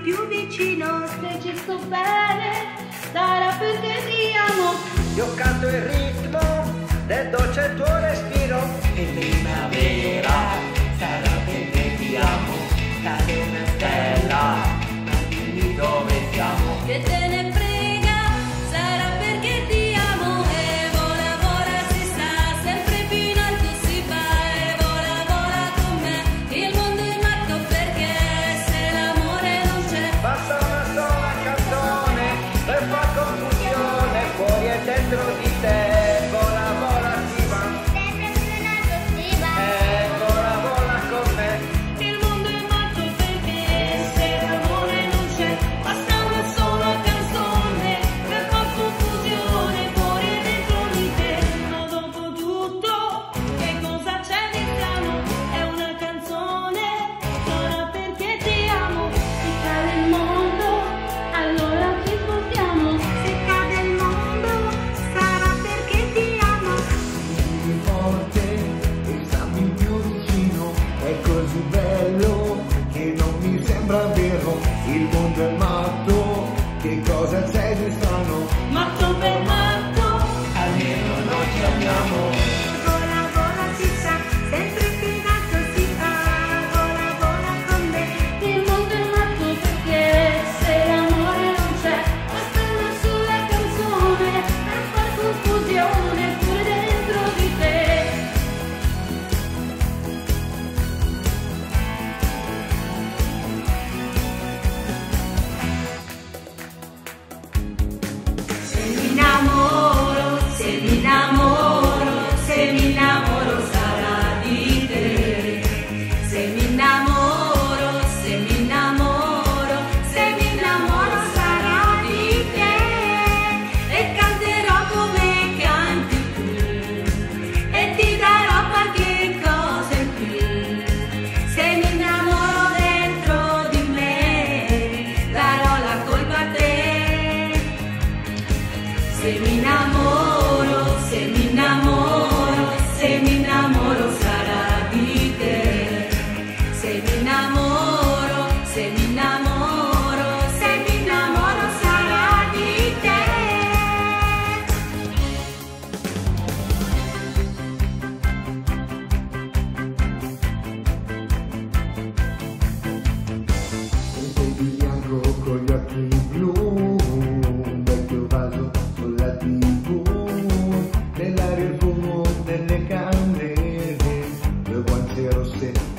più vicino. Se ci sto bene, sarà perché ti amo. Io canto il ritmo del dolce tuo respiro. In primavera sarà perché ti amo. Cade una stella, ma dimmi dove siamo. Che te ne frega, sarà perché ti amo. E vola, vola, si sta, sempre più in alto si va. E vola, vola con me, il mondo è matto perché se l'amore non c'è. Basta una sola canzone per far confusione, fuori e dentro di te. Vola, vola, si va. Sempre più in alto si va. E vola, vola con me. Il mondo è matto perché se l'amore non c'è. Basta una sola canzone per far confusione, fuori e dentro di te. Ma dopo tutto, che cosa c'è di strano? È una canzone, sarà perché ti amo. Se cade il mondo, allora ci spostiamo. Se cade il mondo, sarà perché ti amo. Più forte e stammi più vicino. È così bello che non mi sembra vero. Il mondo è matto, che cosa c'è di strano? Matto per matto, Almeno noi ci amiamo. vola, vola, si sa, sempre più in alto si va. Vola, vola con me, il mondo è matto perché se l'amore non c'è. Basta una sola canzone per far confusione, pure dentro di te. Se mi innamoro, se mi innamoro, se mi innamoro sarà di te. Se mi innamoro, se mi innamoro, se mi innamoro sarà di te. E canterò come canti tu, e ti darò qualche cosa in più. Se mi innamoro dentro di me, darò la colpa a te. Se mi innamoro, se mi innamoro, se mi innamoro sarà di te. Se mi innamoro, se mi innamoro, se mi innamoro sarà di te. Un po' di bianco con gli occhi blu, un vecchio vaso sulla TV, nell'aria il fumo delle candele, due guance rosse